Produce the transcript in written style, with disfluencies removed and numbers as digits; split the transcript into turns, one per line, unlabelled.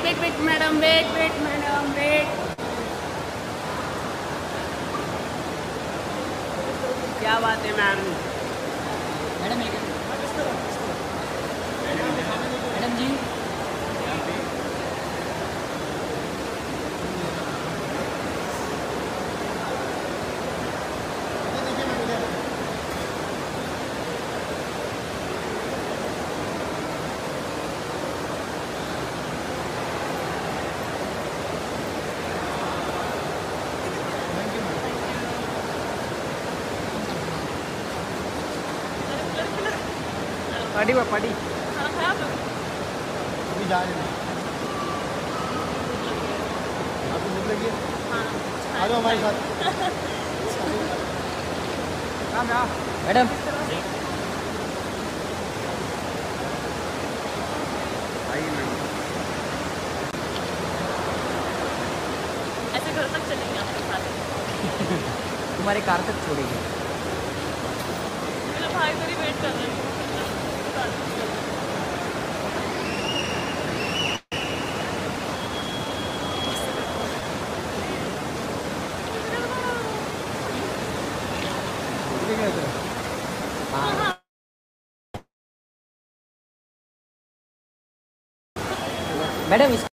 Wait madam, wait madam, wait. क्या बात है मैम?
मैडम मैडम जी
पार्टी बा पार्टी
अभी जा रहे हैं। आपको भूख लगी है? आ जाओ हमारे साथ।
मैडम
ऐसे घर तक चलेंगे आपके साथ।
तुम्हारे कार तक छोड़ेगी।
मेरा भाई मेरी वेट कर रहे हैं।
मैडम